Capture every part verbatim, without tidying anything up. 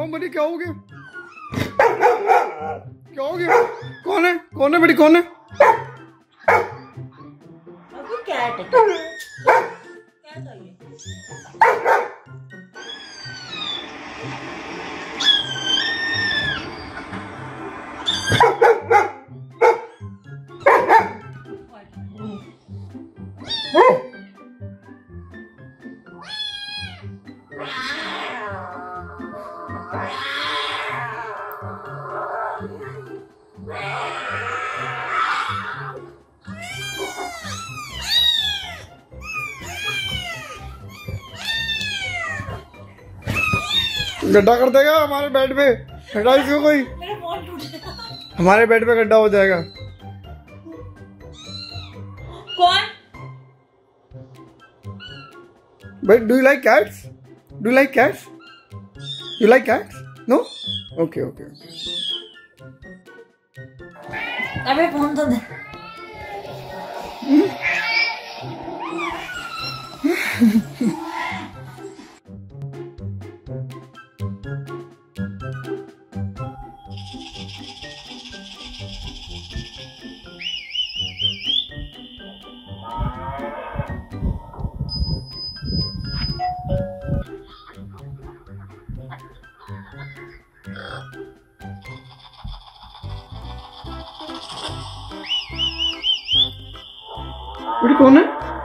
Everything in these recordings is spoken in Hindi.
क्यों बड़ी, क्या हो गया? क्या हो गया? कौन है? कौन है बड़ी, कौन है? कैट है। कैट आई है। गड्ढा कर देगा हमारे बेड पे, गड्ढा इसको कोई, मेरा फोन टूट गया। हमारे बेड पे गड्ढा हो जाएगा। कौन? But do you like cats? Do you like cats? You like cats? No? Okay, okay. अबे फोन तो दे। बड़ी कौन है?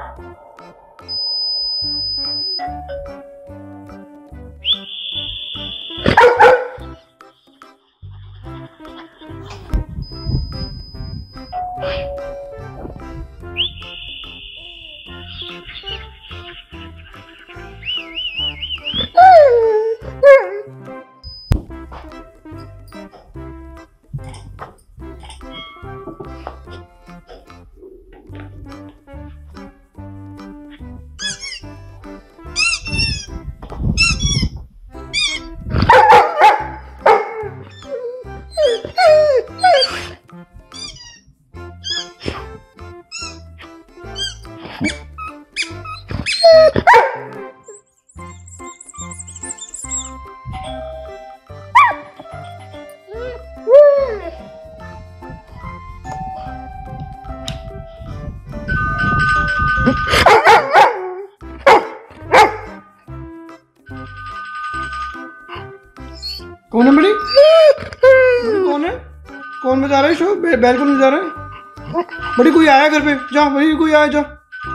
कौन है बड़ी? बड़ी कौन है? कौन बजा रहा है शो? बे, बैल कौन बजा रहा है? बड़ी कोई आया घर पे, जा बड़ी कोई आया, जा।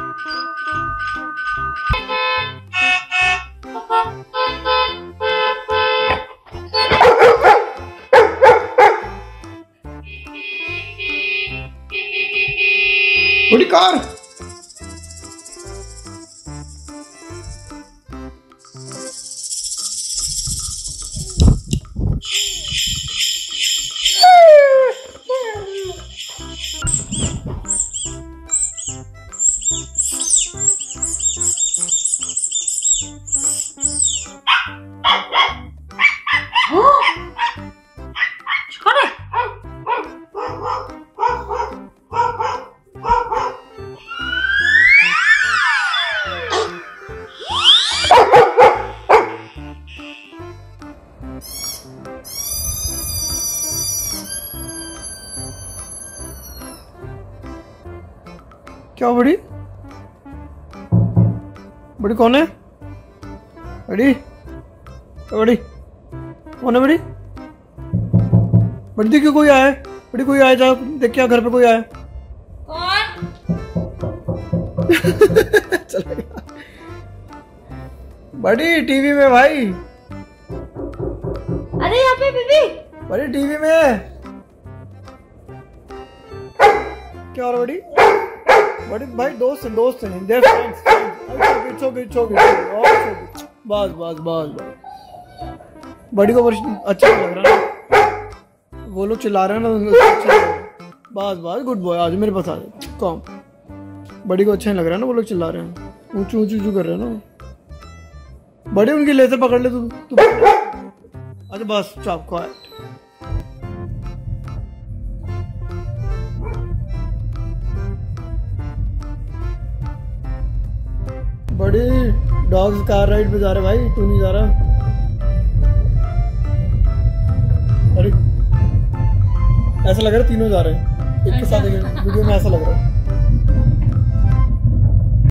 बड़ी कार। क्या बड़ी? बड़ी कौन है? बड़ी बड़ी कौन है बड़ी? बड़ी देखिए कोई आया है, बड़ी कोई आया, जा देख क्या घर पे कोई आया। कौन? चला गया। बड़ी टीवी में भाई। अरे यहाँ पे बीबी। बड़ी टीवी में क्या हो रहा बड़ी? बड़ी भाई दोस्त है, दोस्त है, they're friends. It's okay, it's okay, बस बस बस बस। बड़ी को अच्छा लग रहा है, वो लोग चिल्ला रहे हैं ना, अच्छा लग रहा है। बस बस गुड बॉय, आज मेरे पास आ जाए। कौन? बड़ी को अच्छा नहीं लग रहा है ना, वो लोग चिल्ला रहे हैं, ऊंचू ऊंचू ऊंचू कर रहे हैं ना। बड़ी उनकी लेजर पकड़ ले तू, तू अच्छा बस चुप क्वाइट। बड़ी डॉग्स कार राइड पे जा रहे भाई, तू नहीं जा रहा। ऐसा लग रहा है तीनों जा रहे हैं एक के साथ एक वीडियो में, ऐसा लग रहा है।